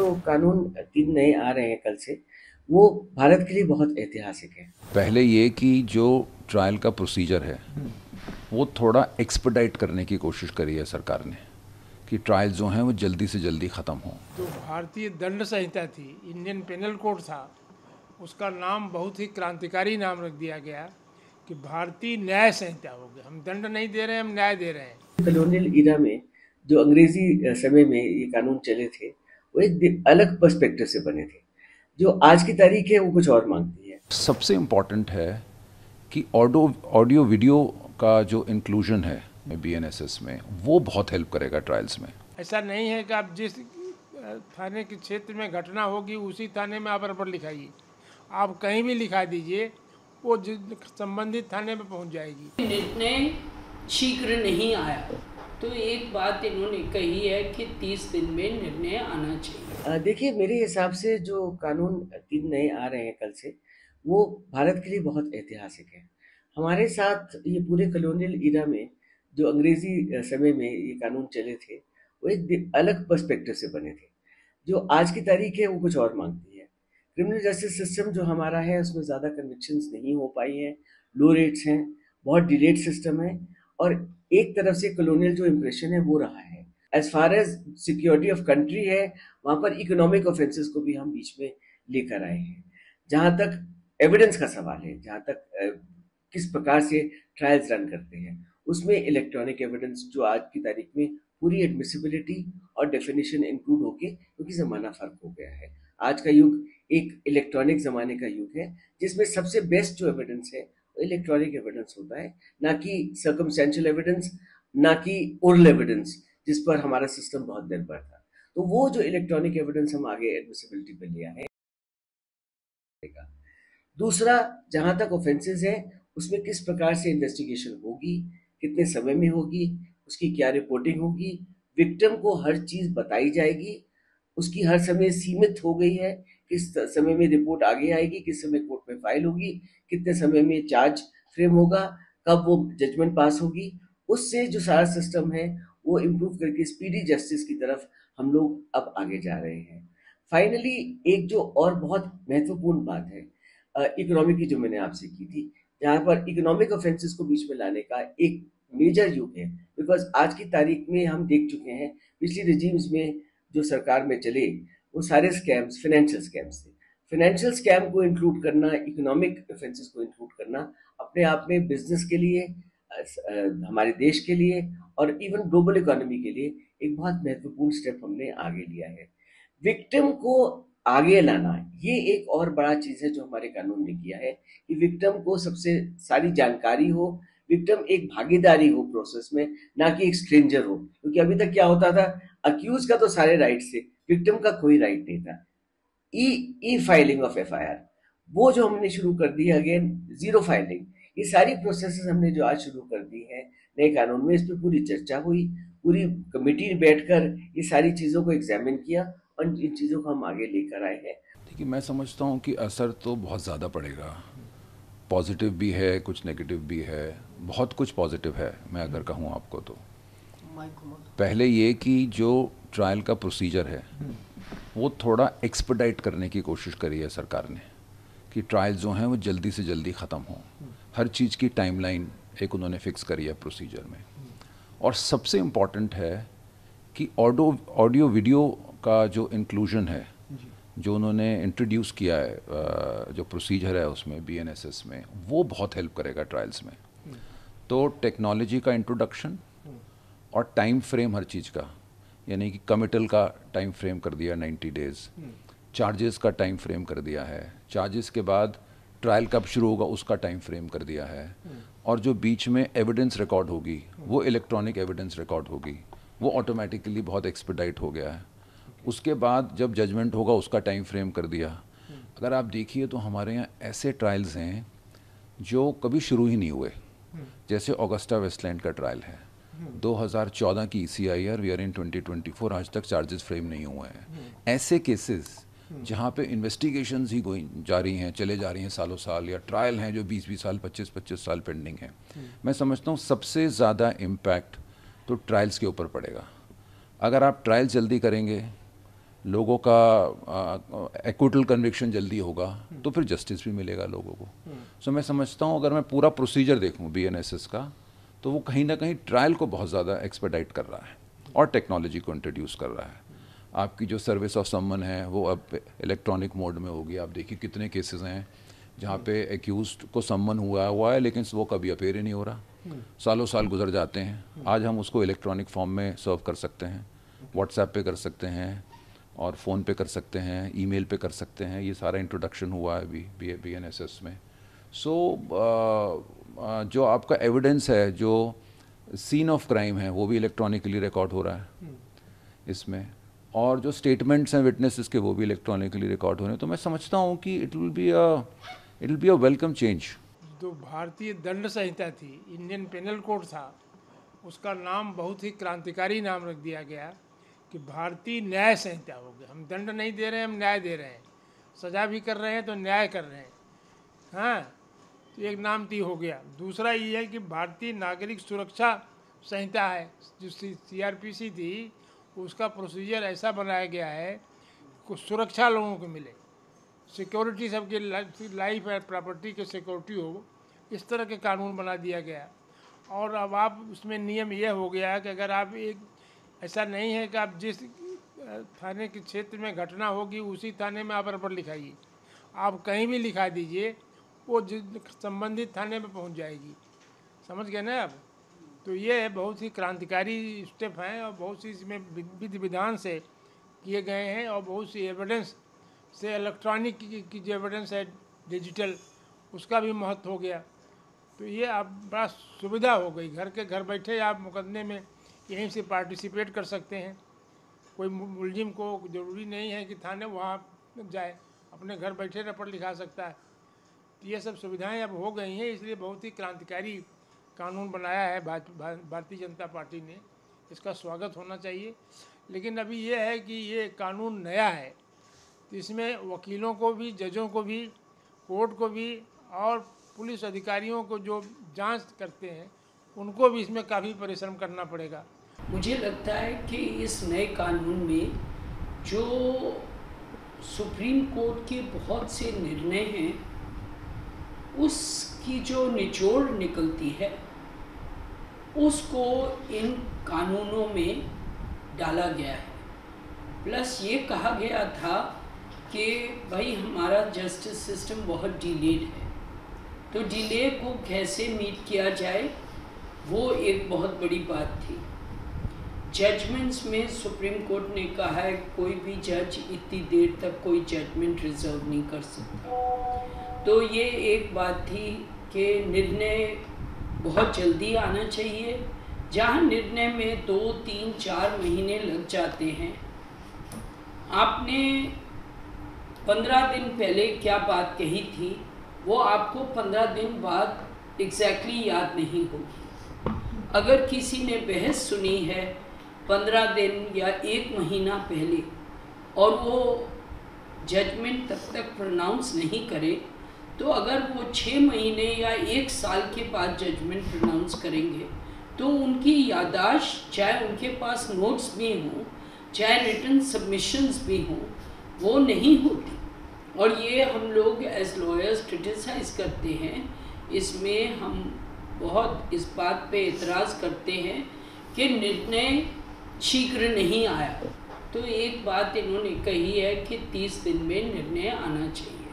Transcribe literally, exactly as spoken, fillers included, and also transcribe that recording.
जो कानून तीन नए आ रहे हैं कल से, वो भारत के लिए बहुत ऐतिहासिक है। पहले ये कि जो ट्रायल का प्रोसीजर है वो थोड़ा एक्सपेडाइट करने की कोशिश करी है सरकार ने कि ट्रायल जो हैं वो जल्दी से जल्दी ख़त्म हों। जो भारतीय दंड संहिता थी, इंडियन पेनल कोड था, उसका नाम बहुत ही क्रांतिकारी नाम रख दिया गया कि भारतीय न्याय संहिता हो गया। हम दंड नहीं दे रहे हैं, हम न्याय दे रहे हैं। कॉलोनियल इरा में जो अंग्रेजी समय में ये कानून चले थे, वो एक दि- अलग पर्सपेक्टिव से बने थे। जो आज की तारीख है वो कुछ और मांगती है। सबसे इम्पॉर्टेंट है कि ऑडियो ऑडियो वीडियो का जो इंक्लूजन है बी एन एस एस में वो बहुत हेल्प करेगा ट्रायल्स में। ऐसा नहीं है कि आप जिस अ, थाने के क्षेत्र में घटना होगी उसी थाने में आप रिपोर्ट लिखाइए। आप कहीं भी लिखा दीजिए, वो जिस संबंधित थाने में पहुंच जाएगी। निर्णय शीघ्र नहीं आया, तो एक बात इन्होंने कही है कि तीस दिन में निर्णय आना चाहिए। अ, देखिए, मेरे हिसाब से जो कानून तीन नए आ रहे हैं कल से, वो भारत के लिए बहुत ऐतिहासिक है। हमारे साथ ये पूरे कॉलोनियल इरा में जो अंग्रेजी अ, समय में ये कानून चले थे, वो एक दि- अलग पर्सपेक्टिव से बने थे। जो आज की तारीख है वो कुछ और मांगती है। क्रिमिनल जस्टिस सिस्टम जो हमारा है उसमें ज़्यादा कन्विक्शंस नहीं हो पाई हैं, लो रेट्स हैं, बहुत डिलेड सिस्टम है, और एक तरफ से कॉलोनियल जो इम्प्रेशन है वो रहा है। As far as security of country है, वहाँ पर इकोनॉमिक ऑफेंसेस को भी हम बीच में लेकर आए हैं। जहाँ तक एविडेंस का सवाल है, जहाँ तक अ, किस प्रकार से ट्रायल्स रन करते हैं, उसमें इलेक्ट्रॉनिक एविडेंस जो आज की तारीख में पूरी एडमिसिबिलिटी और डेफिनेशन इंक्लूड होके, क्योंकि ज़माना फ़र्क हो गया है। आज का युग एक इलेक्ट्रॉनिक ज़माने का युग है, जिसमें सबसे बेस्ट जो एविडेंस है वो इलेक्ट्रॉनिक एविडेंस होता है, ना कि सर्कमस्टेंशियल एविडेंस, ना कि ओरल एविडेंस, जिस पर हमारा सिस्टम बहुत निर्भर था। तो वो जो इलेक्ट्रॉनिक एविडेंस हम आगे एडमिसिबिलिटी पे लिया है। दूसरा, जहाँ तक ऑफेंसेस हैं, उसमें किस प्रकार से इन्वेस्टिगेशन होगी, कितने समय में होगी, उसकी क्या रिपोर्टिंग होगी, विक्टिम को हर चीज़ बताई जाएगी, उसकी हर समय सीमित हो गई है, किस समय में रिपोर्ट आगे आएगी, किस समय कोर्ट में फाइल होगी, कितने समय में चार्ज फ्रेम होगा, कब वो जजमेंट पास होगी। उससे जो सारा सिस्टम है वो इम्प्रूव करके स्पीडी जस्टिस की तरफ हम लोग अब आगे जा रहे हैं। फाइनली, एक जो और बहुत महत्वपूर्ण बात है इकोनॉमिक की, जो मैंने आपसे की थी, जहाँ पर इकोनॉमिक ऑफेंसेस को बीच में लाने का एक मेजर युग है। बिकॉज आज की तारीख में हम देख चुके हैं, पिछली रिजीम्स में जो सरकार में चले, वो सारे स्कैम्स फाइनेंशियल स्कैम्स थे। फाइनेंशियल स्कैम को इंक्लूड करना, इकोनॉमिक ऑफेंसेस को इंक्लूड करना, अपने आप में बिजनेस के लिए, अ, अ, हमारे देश के लिए, और इवन ग्लोबल इकोनॉमी के लिए एक बहुत महत्वपूर्ण स्टेप हमने आगे लिया है। विक्टिम को आगे लाना, ये एक और बड़ा चीज़ है जो हमारे कानून ने किया है, कि विक्टिम को सबसे सारी जानकारी हो, विक्टिम एक भागीदारी हो प्रोसेस में, ना कि एक स्ट्रेंजर हो। क्योंकि अभी तक क्या होता था, अक्यूज का तो सारे राइट्स थे, विक्टिम का कोई राइट नहीं था। E e filing of F I R, वो जो हमने शुरू कर दी है, अगेन जीरो फाइलिंग, ये सारी प्रोसेसेस हमने जो आज शुरू कर दी है नए कानून में, इस पर पूरी चर्चा हुई, पूरी कमेटी बैठकर ये सारी चीज़ों को एग्जामिन किया, और इन चीज़ों को हम आगे लेकर आए हैं। देखिए, मैं समझता हूँ कि असर तो बहुत ज़्यादा पड़ेगा। पॉजिटिव भी है, कुछ नेगेटिव भी है, बहुत कुछ पॉजिटिव है मैं अगर कहूँ आपको तो। पहले ये कि जो ट्रायल का प्रोसीजर है वो थोड़ा एक्सपेडाइट करने की कोशिश करी है सरकार ने कि ट्रायल जो हैं वो जल्दी से जल्दी ख़त्म हों। हर चीज़ की टाइमलाइन एक उन्होंने फिक्स करी है प्रोसीजर में। और सबसे इम्पॉर्टेंट है कि ऑडियो ऑडियो वीडियो का जो इंक्लूजन है, जो उन्होंने इंट्रोड्यूस किया है, अ, जो प्रोसीजर है उसमें बी एन एस एस में, वो बहुत हेल्प करेगा ट्रायल्स में। तो टेक्नोलॉजी का इंट्रोडक्शन और टाइम फ्रेम हर चीज़ का, यानी कि कमिटल का टाइम फ्रेम कर दिया नाइन्टी डेज़, चार्जेस का टाइम फ्रेम कर दिया है, चार्जेस के बाद ट्रायल कब शुरू होगा उसका टाइम फ्रेम कर दिया है, और जो बीच में एविडेंस रिकॉर्ड होगी वो इलेक्ट्रॉनिक एविडेंस रिकॉर्ड होगी, वो ऑटोमेटिकली बहुत एक्सपेडाइट हो गया है। उसके बाद जब जजमेंट होगा उसका टाइम फ्रेम कर दिया। अगर आप देखिए तो हमारे यहाँ ऐसे ट्रायल्स हैं जो कभी शुरू ही नहीं हुए, जैसे ऑगस्टा वेस्टलैंड का ट्रायल है, दो हज़ार चौदह की E C I R, we are in twenty twenty four, आज तक चार्जेस फ्रेम नहीं हुए हैं। ऐसे केसेस जहाँ पे इन्वेस्टिगेशंस ही गोइंग जा रही हैं, चले जा रही हैं सालों साल, या ट्रायल हैं जो बीस बीस साल, पच्चीस पच्चीस साल पेंडिंग हैं, मैं समझता हूँ सबसे ज़्यादा इम्पैक्ट तो ट्रायल्स के ऊपर पड़ेगा। अगर आप ट्रायल जल्दी करेंगे, लोगों का एक्विटल कन्विक्शन जल्दी होगा, तो फिर जस्टिस भी मिलेगा लोगों को। सो so, मैं समझता हूँ अगर मैं पूरा प्रोसीजर देखूँ बी एन एस एस का, तो वो कहीं ना कहीं ट्रायल को बहुत ज़्यादा एक्सपेडाइट कर रहा है और टेक्नोलॉजी को इंट्रोड्यूस कर रहा है। आपकी जो सर्विस ऑफ समन है वो अब इलेक्ट्रॉनिक मोड में होगी। आप देखिए कितने केसेस हैं जहाँ पे एक्यूज्ड को समन हुआ हुआ है लेकिन वो कभी अपेयर ही नहीं हो रहा, सालों साल गुजर जाते हैं। आज हम उसको इलेक्ट्रॉनिक फॉर्म में सर्व कर सकते हैं, व्हाट्सएप पे कर सकते हैं और फ़ोन पे कर सकते हैं, ईमेल पे कर सकते हैं। ये सारा इंट्रोडक्शन हुआ है अभी B B N S S में। सो so, जो आपका एविडेंस है, जो सीन ऑफ क्राइम है, वो भी इलेक्ट्रॉनिकली रिकॉर्ड हो रहा है इसमें, और जो स्टेटमेंट्स हैं विटनेसेस के वो भी इलेक्ट्रॉनिकली रिकॉर्ड हो रहे हैं। तो मैं समझता हूँ कि it will be a it will be a welcome change. जो भारतीय दंड संहिता थी, इंडियन पेनल कोड था, उसका नाम बहुत ही क्रांतिकारी नाम रख दिया गया कि भारतीय न्याय संहिता हो गया। हम दंड नहीं दे रहे हैं, हम न्याय दे रहे हैं। सजा भी कर रहे हैं तो न्याय कर रहे हैं। हाँ, तो एक नाम ती हो गया। दूसरा ये है कि भारतीय नागरिक सुरक्षा संहिता है, जो सी आर पी सी थी, उसका प्रोसीजर ऐसा बनाया गया है कि सुरक्षा लोगों को मिले, सिक्योरिटी सबके लाइफ और प्रॉपर्टी के सिक्योरिटी हो, इस तरह के कानून बना दिया गया। और अब आप उसमें नियम यह हो गया है कि अगर आप एक, ऐसा नहीं है कि आप जिस थाने के क्षेत्र में घटना होगी उसी थाने में आप रिपोर्ट लिखाइए, आप कहीं भी लिखा दीजिए, वो संबंधित थाने में पहुंच जाएगी। समझ गए ना आप? तो ये बहुत ही क्रांतिकारी स्टेप हैं और बहुत सी इसमें विधि विधान से किए गए हैं और बहुत सी एविडेंस से, इलेक्ट्रॉनिक की जो एविडेंस है डिजिटल, उसका भी महत्व हो गया। तो ये आप बड़ा सुविधा हो गई, घर के घर बैठे आप मुकदमे में यहीं से पार्टिसिपेट कर सकते हैं। कोई मुलजिम को ज़रूरी नहीं है कि थाने वहाँ जाए, अपने घर बैठे रिपोर्ट लिखा सकता है। तो ये सब सुविधाएं अब हो गई हैं, इसलिए बहुत ही क्रांतिकारी कानून बनाया है भारतीय जनता पार्टी ने। इसका स्वागत होना चाहिए। लेकिन अभी ये है कि ये कानून नया है, तो इसमें वकीलों को भी, जजों को भी, कोर्ट को भी और पुलिस अधिकारियों को जो जांच करते हैं उनको भी इसमें काफ़ी परिश्रम करना पड़ेगा। मुझे लगता है कि इस नए कानून में जो सुप्रीम कोर्ट के बहुत से निर्णय हैं, उसकी जो निचोड़ निकलती है उसको इन कानूनों में डाला गया है। प्लस ये कहा गया था कि भाई हमारा जस्टिस सिस्टम बहुत डिलेड है, तो डिले को कैसे मीट किया जाए, वो एक बहुत बड़ी बात थी। जजमेंट्स में सुप्रीम कोर्ट ने कहा है कोई भी जज इतनी देर तक कोई जजमेंट रिजर्व नहीं कर सकता। तो ये एक बात थी कि निर्णय बहुत जल्दी आना चाहिए। जहाँ निर्णय में दो तीन चार महीने लग जाते हैं, आपने पंद्रह दिन पहले क्या बात कही थी वो आपको पंद्रह दिन बाद एग्जैक्टली याद नहीं होगी। अगर किसी ने बहस सुनी है पंद्रह दिन या एक महीना पहले और वो जजमेंट तब तक प्रोनाउंस नहीं करे, तो अगर वो छः महीने या एक साल के बाद जजमेंट प्रोनाउंस करेंगे तो उनकी यादाश्त, चाहे उनके पास नोट्स भी हों, चाहे रिटन सबमिशंस भी हों, वो नहीं होती। और ये हम लोग एज लॉयर्स क्रिटिसाइज़ करते हैं। इसमें हम बहुत इस बात पे एतराज़ करते हैं कि निर्णय शीघ्र नहीं आया। तो एक बात इन्होंने कही है कि तीस दिन में निर्णय आना चाहिए।